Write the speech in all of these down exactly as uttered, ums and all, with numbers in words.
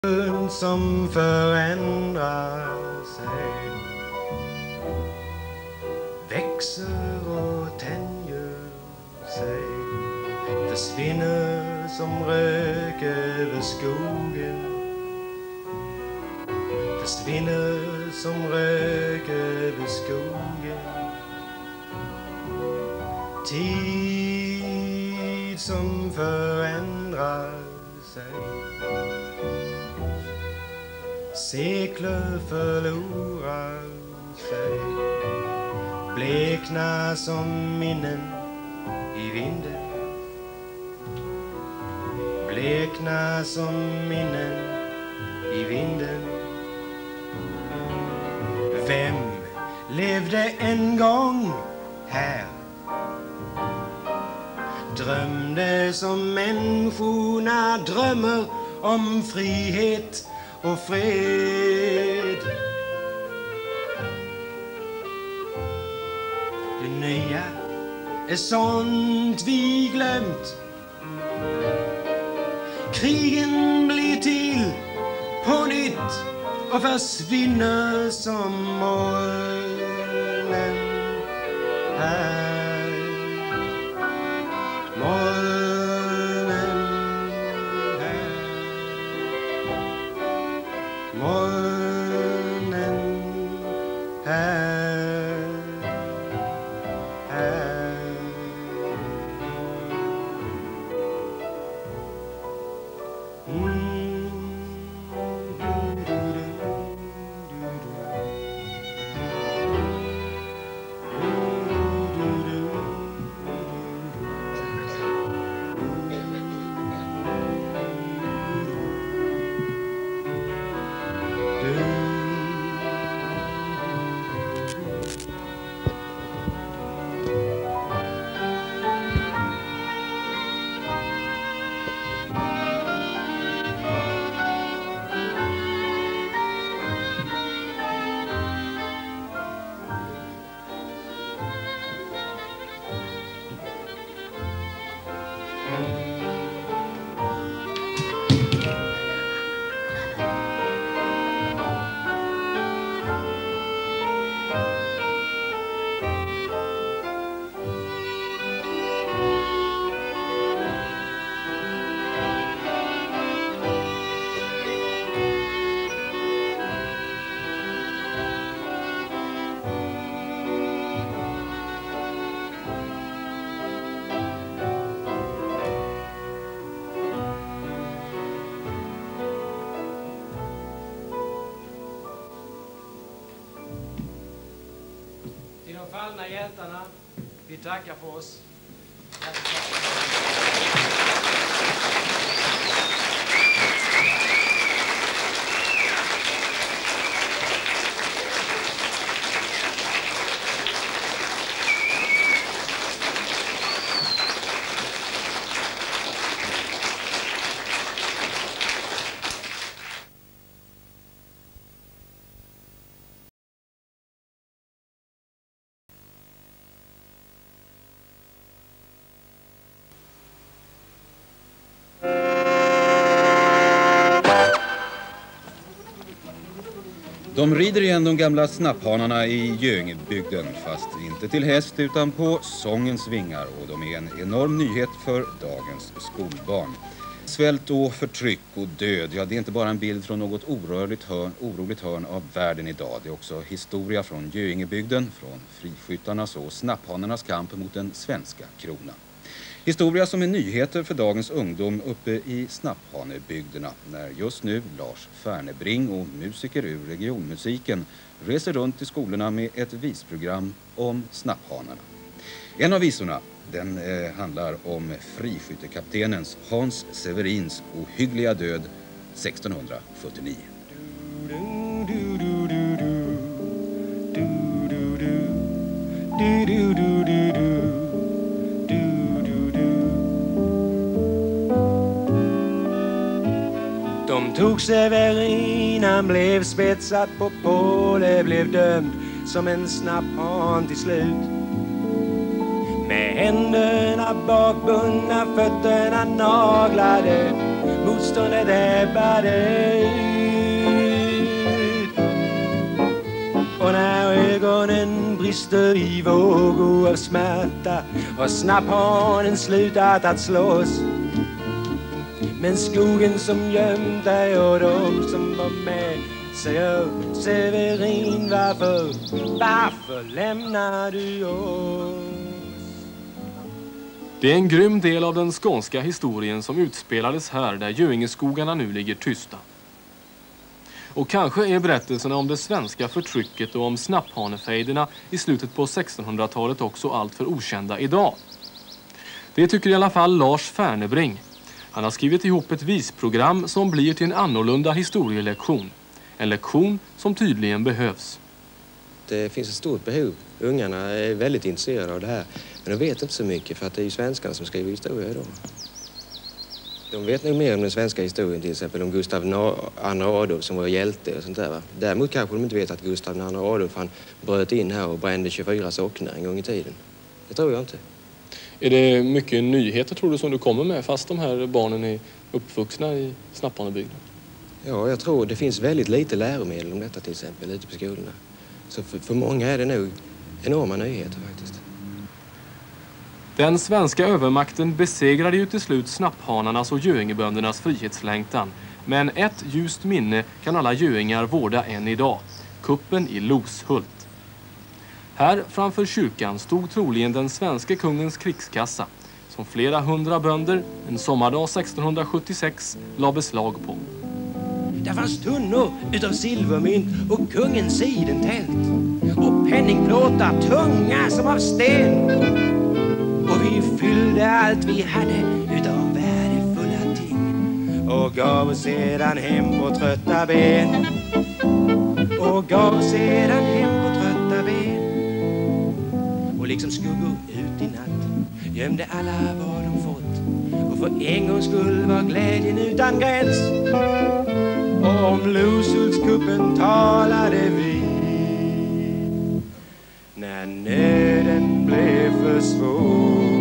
Som förändrar sig, växer och tänjer sig, försvinner som rök över skogen, försvinner som rök över skogen. Tid som förändrar sig, sekler förlorar sig, blekna som minnen i vinden, blekna som minnen i vinden. Vem levde en gång här, drömde som människorna drömmer om frihet och fred? Det nya är sånt vi glömt. Krigen blir till på nytt och försvinner som molnen här. Molnen här. Molnen här, här. Mm. Till de fallna hjältarna, vi tackar för oss. De rider igen de gamla snapphanarna i Göingebygden, fast inte till häst utan på sångens vingar, och de är en enorm nyhet för dagens skolbarn. Svält och förtryck och död, ja, det är inte bara en bild från något orörligt hörn, oroligt hörn av världen idag. Det är också historia från Göingebygden, från friskyttarnas och snapphanarnas kamp mot den svenska kronan. Historia som är nyheter för dagens ungdom uppe i snapphanebygderna, när just nu Lars Färnebring och musiker ur regionmusiken reser runt i skolorna med ett visprogram om snapphanarna. En av visorna, den eh, handlar om friskyttekaptenens Hans Severins ohyggliga död sextonhundrafyrtionio. De tog Severin, han blev spetsad på påle, blev dömd som en snapphan till slut. Med händerna bakbundna, fötterna naglade motståndet ebbade ut. Och när ögonen brister i vågor av smärta och snapphanen slutat att slåss, men skogen som gömt dig och de som var med säger: Severin, varför, varför lämnar du oss? Det är en grym del av den skånska historien som utspelades här där Göingeskogarna nu ligger tysta. Och kanske är berättelserna om det svenska förtrycket och om snapphanefejderna i slutet på sextonhundratalet också allt för okända idag. Det tycker i alla fall Lars Färnebring. Han har skrivit ihop ett visprogram som blir till en annorlunda historielektion. En lektion som tydligen behövs. Det finns ett stort behov. Ungarna är väldigt intresserade av det här. Men de vet inte så mycket för att det är ju svenskarna som skriver historia idag. De vet nog mer om den svenska historien, till exempel om Gustav andra Adolf som var hjälte och sånt där. Va? Däremot kanske de inte vet att Gustav andra Adolf han bröt in här och brände tjugofyra socknar en gång i tiden. Det tror jag inte. Är det mycket nyheter tror du som du kommer med fast de här barnen är uppvuxna i snapphanebygden? Ja, jag tror det finns väldigt lite läromedel om detta till exempel ute på skolorna. Så för, för många är det nog enorma nyheter faktiskt. Den svenska övermakten besegrade ju till slut snapphanarnas och göingeböndernas frihetslängtan. Men ett ljust minne kan alla göingar vårda än idag. Kuppen i Loshult. Här framför kyrkan stod troligen den svenska kungens krigskassa som flera hundra bönder en sommardag sextonhundrasjuttiosex la beslag på. Där fanns tunnor utav silvermynt och kungens sidentält och penningplåtar tunga som av sten. Och vi fyllde allt vi hade utav värdefulla ting och gav oss sedan hem på trötta ben. Och gav oss sedan hem på trötta ben. Och liksom skuggor ut i natt gömde alla vad de fått. Och för en gångs skull var glädjen utan gräns. Och om Loshultskuppen talade vi när nöden blev för svår.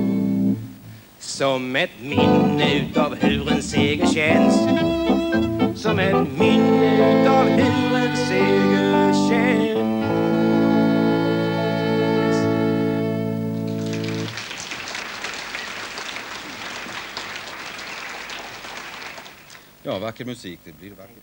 Som ett minne utav hur en seger känns. Som ett minne utav hur en seger känns. Ja, vacker musik, det blir vackert.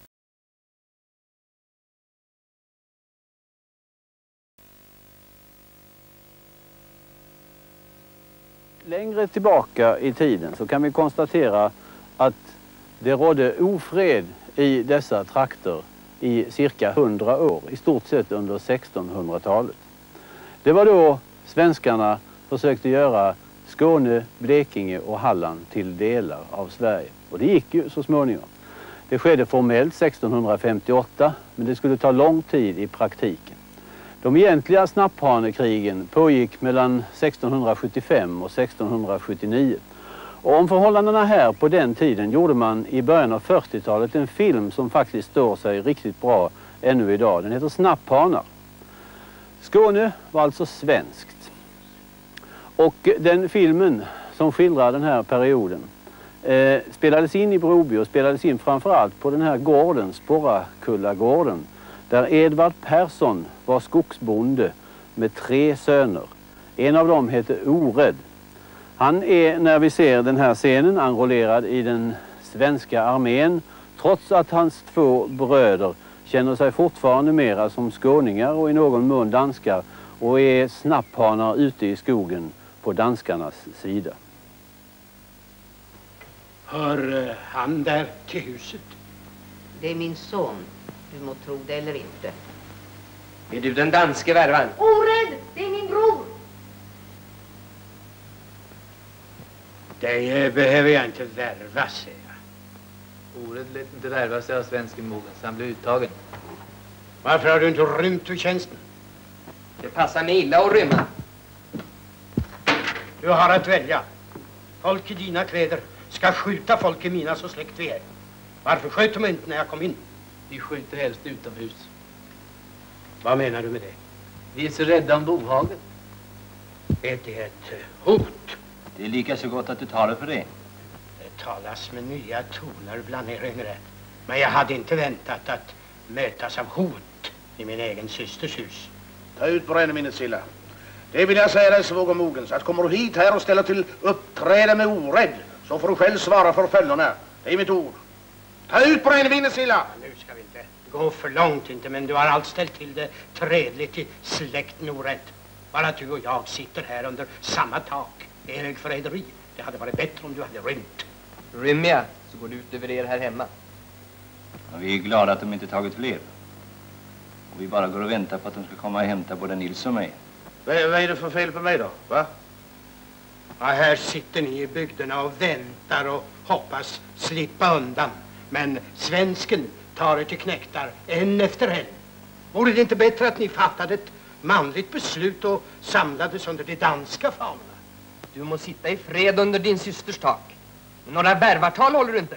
Längre tillbaka i tiden så kan vi konstatera att det rådde ofred i dessa trakter i cirka hundra år, i stort sett under sextonhundratalet. Det var då svenskarna försökte göra Skåne, Blekinge och Halland till delar av Sverige. Och det gick ju så småningom. Det skedde formellt sextonhundrafemtioåtta, men det skulle ta lång tid i praktiken. De egentliga snapphanekrigen pågick mellan sextonhundrasjuttiofem och sextonhundrasjuttionio. Och om förhållandena här på den tiden gjorde man i början av fyrtiotalet en film som faktiskt står sig riktigt bra ännu idag. Den heter Snapphanar. Skåne var alltså svenskt. Och den filmen som skildrar den här perioden eh, spelades in i Broby och spelades in framförallt på den här gården, Sporrakullagården, där Edvard Persson var skogsbonde med tre söner. En av dem heter Orädd. Han är, när vi ser den här scenen, enrollerad i den svenska armén, trots att hans två bröder känner sig fortfarande mera som skåningar och i någon mån danskar och är snapphanar ute i skogen på danskarnas sida. Hör han där till huset? Det är min son. Du må tro det eller inte. Är du den danske värvan? Orädd! Det är min bror! Det behöver jag inte värva, säger jag. Orädd lät inte värva sig av svensken mogen, så han blev uttagen. Varför har du inte rymt ur tjänsten? Det passar mig illa att rymma. Du har att välja. Folk i dina kläder ska skjuta folk i mina så släkt vi är. Varför sköt de inte när jag kom in? Vi skjuter helst utomhus. Vad menar du med det? Vi är så rädda om bohaget. Är det ett hot? Det är lika så gott att du talar för det. Det talas med nya toner bland er yngre. Men jag hade inte väntat att mötas av hot i min egen systers hus. Ta ut brännvinet, Silla. Det vill jag säga dig, svåger Mogens, att kommer du hit här och ställer till uppträde med orädd, så får du själv svara för följderna. Det är mitt ord. Ta ut brännvinet, Silla! Ja, nu ska vi inte gå för långt inte, men du har allt ställt till det trädligt i släkten orädd. Bara att du och jag sitter här under samma tak är högförräderi. Det hade varit bättre om du hade rymt. Rymmer jag, så går det ut över er här hemma. Ja, vi är glada att de inte tagit fler. Och vi bara går och väntar på att de ska komma och hämta både Nils och mig. Vad är, vad är det för fel på mig då, va? Ja, här sitter ni i bygderna och väntar och hoppas slippa undan. Men svensken tar er till knäktar en efter en. Vore det inte bättre att ni fattade ett manligt beslut och samlades under de danska fanorna? Du må sitta i fred under din systers tak. Men några värvartal håller du inte.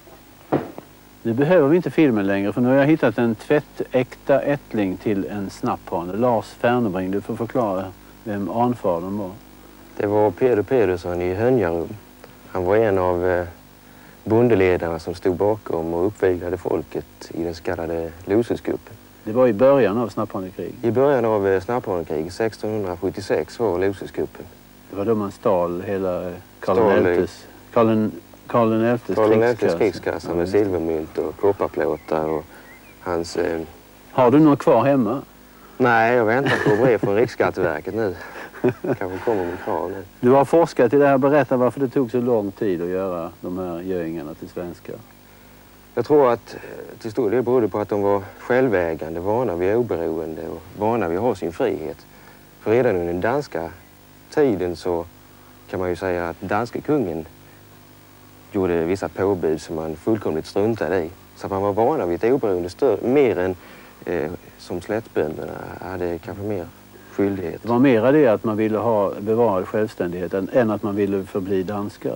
Nu behöver vi inte filmen längre, för nu har jag hittat en tvättäkta ättling till en snapphane. Lars Fernebring, du får förklara vem anfadern var. Det var Peder Pedersson i Hönjarum. Han var en av eh, bondeledarna som stod bakom och uppviglade folket i den så kallade Losenskuppen. Det var i början av snapphanekrig? I början av eh, snapphanekrig, sextonhundrasjuttiosex var Losenskuppen. Det var då man stal hela Karl den elftes Karl Karl den elftes Karl den elftes krigskassa, krigskassa med silvermynt och kopparplåtar och hans... Eh... Har du något kvar hemma? Nej, jag väntar på brev från Riksskatteverket nu. Kanske kommer med krav nu. Du har forskat i det här. Berätta varför det tog så lång tid att göra de här göingarna till svenska. Jag tror att till stor del berodde på att de var självägande, vana vid oberoende och vana vid att ha sin frihet. För redan under den danska tiden så kan man ju säga att danska kungen gjorde vissa påbud som man fullkomligt struntade i. Så att man var vana vid ett oberoende större, mer än eh, som slättbönderna hade kanske mer skyldighet. Det var mera det att man ville ha bevarad självständighet än, än att man ville förbli danskar.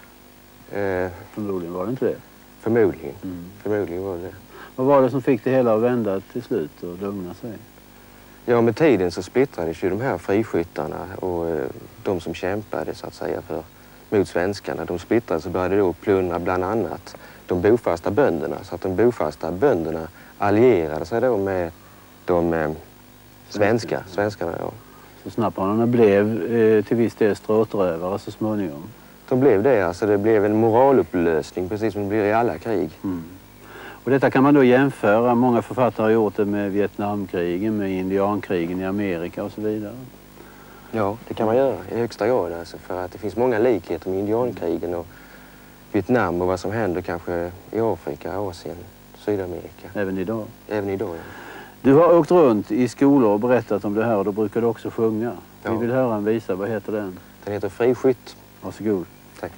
Eh, förmodligen var det inte det? Förmodligen. Mm. Förmodligen var det det. Vad var det som fick det hela att vända till slut och lugna sig? Ja, med tiden så splittrades ju de här friskyttarna och eh, de som kämpade så att säga för, mot svenskarna. De splittrades och började då plundra bland annat de bofasta bönderna. Så att de bofasta bönderna allierade sig då med de eh, svenska, svenskarna. Ja. Så snapphanarna blev eh, till viss del stråtrövare så småningom? De blev det, alltså det blev en moralupplösning precis som det blir i alla krig. Mm. Och detta kan man då jämföra, många författare har gjort det med Vietnamkrigen, med indiankrigen i Amerika och så vidare. Ja, det kan man göra i högsta grad alltså, för att det finns många likheter med indiankrigen och Vietnam och vad som händer kanske i Afrika, Asien, Sydamerika. Även idag? Även idag, ja. Du har åkt runt i skolor och berättat om det här och då brukar du också sjunga. Ja. Vi vill höra en visa, vad heter den? Den heter Friskytt. Varsågod. Tack.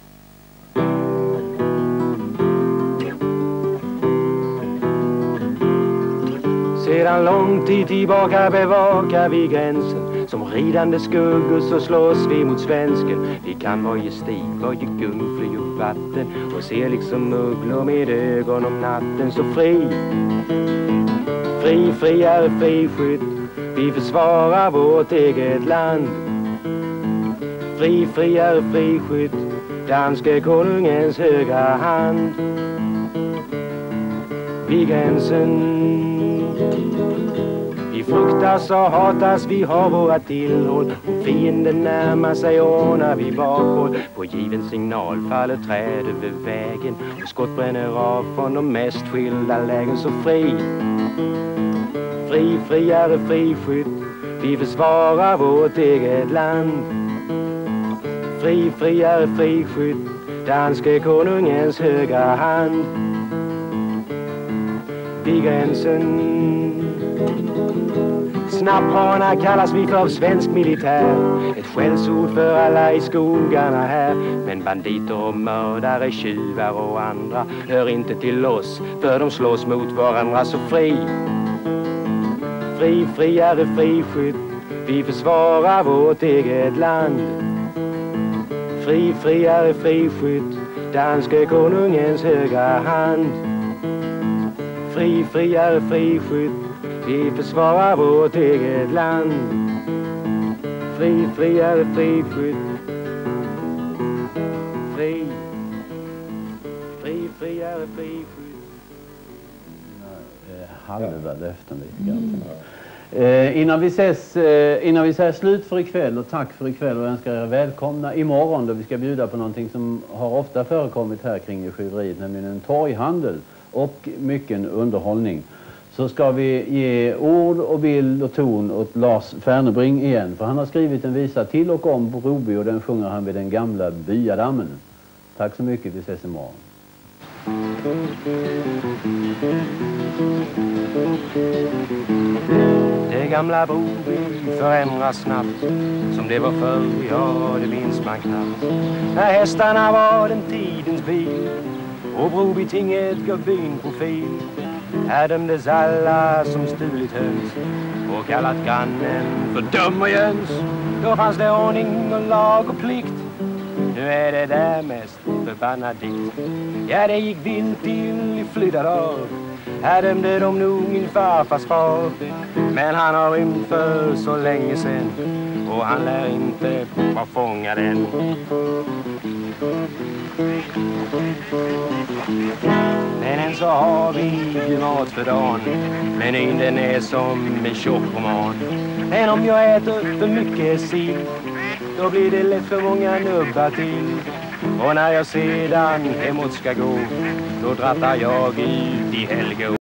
Sedan lång tid tillbaka bevakar vi gränsen. Som ridande skuggor så slåss vi mot svensken. Vi kan varje stig, varje gungfly och vatten och ser liksom mugglor med ögon om natten. Så fri, fri, friare, friskytt. Vi försvarar vårt eget land. Fri, friare, friskytt. Danske konungens högra hand. Vid gränsen vi fruktas och hatas, vi har våra tillhåll. Om fienden närmar sig ordnar vi bakhåll. På given signal faller träd över vägen och skott bränner av från de mest skilda lägen. Så fri, fri, friare, friskytt. Vi försvarar vårt eget land. Fri, friare, friskytt. Danske konungens högra hand. Vid gränsen snapphanar kallas vi för svensk militär. Ett skällsord för alla i skogarna här. Men banditer och mördare, tjuvar och andra hör inte till oss, för de slåss mot varandra. Så fri, fri, friare, friskytt. Vi försvarar vårt eget land. Fri, friare, friskytt. Danske konungens högra hand. Fri, friare, friskytt. Vi försvarar vårt eget land. Fri, friare, friskytt. Fri, halva löften lite grann. Eh, innan, vi ses, eh, innan vi säger slut för ikväll och tack för ikväll och önskar er välkomna imorgon då vi ska bjuda på någonting som har ofta förekommit här kring Djurskyderiet, nämligen en torghandel och mycket underhållning. Så ska vi ge ord och bild och ton åt Lars Färnebring igen, för han har skrivit en visa till och om Broby och den sjunger han vid den gamla byadammen. Tack så mycket, vi ses imorgon. Det gamla Broby förändras snabbt, som det var förr, ja det minns man knappt. När hästarna var den tidens bil och Brobytinget gav byn profil. Här dömdes alla som stulit höns och kallat grannen för dum och jöns. Då fanns det ordning och lag och plikt. Nu är det där mest förbannat dikt. Ja, det gick vilt till i flydda dag. Här dömde de nog min farfars far. Men han har rymt för så länge sen och han lär inte vara fångad än. Men än så har vi ju mat för dagen. Menyn den är som en tjock roman. Men om jag äter för mycket sill, då blir det lätt för många nubbar till. Och när jag sedan hemåt ska gå, då drattar jag ut i helgo.